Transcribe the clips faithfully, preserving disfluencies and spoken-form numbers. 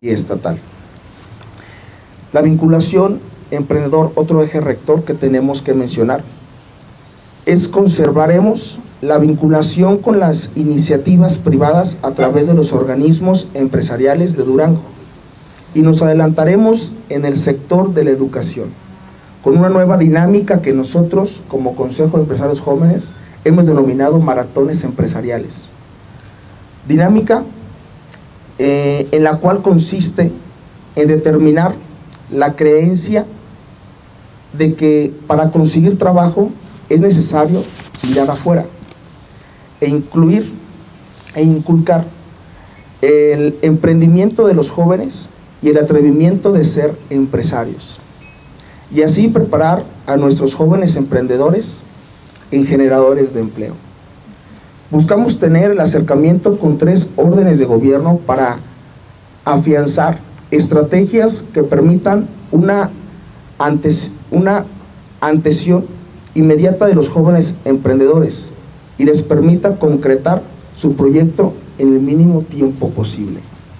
y estatal. La vinculación emprendedor, otro eje rector que tenemos que mencionar, es conservaremos la vinculación con las iniciativas privadas a través de los organismos empresariales de Durango y nos adelantaremos en el sector de la educación, con una nueva dinámica que nosotros como Consejo de Empresarios Jóvenes hemos denominado maratones empresariales. Dinámica eh, en la cual consiste en determinar la creencia de que para conseguir trabajo es necesario mirar afuera e incluir e inculcar el emprendimiento de los jóvenes y el atrevimiento de ser empresarios, y así preparar a nuestros jóvenes emprendedores en generadores de empleo. Buscamos tener el acercamiento con tres órdenes de gobierno para afianzar estrategias que permitan una, antes, una antesión inmediata de los jóvenes emprendedores y les permita concretar su proyecto en el mínimo tiempo posible.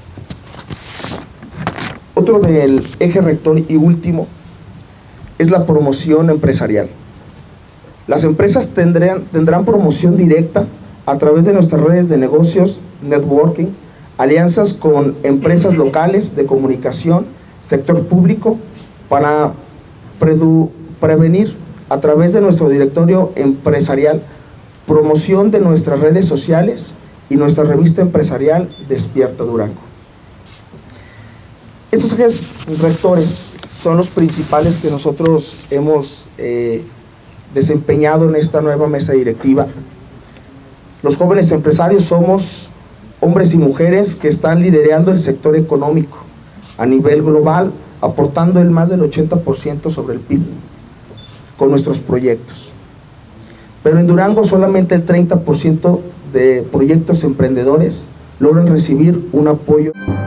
Otro del eje rector y último es la promoción empresarial. Las empresas tendrán, tendrán promoción directa a través de nuestras redes de negocios, networking, alianzas con empresas locales de comunicación, sector público, para predu, prevenir a través de nuestro directorio empresarial promoción de nuestras redes sociales y nuestra revista empresarial Despierta Durango. Estos ejes rectores son los principales que nosotros hemos eh, desempeñado en esta nueva mesa directiva. Los jóvenes empresarios somos hombres y mujeres que están liderando el sector económico a nivel global, aportando el más del ochenta por ciento sobre el P I B con nuestros proyectos. Pero en Durango solamente el treinta por ciento de proyectos emprendedores logran recibir un apoyo.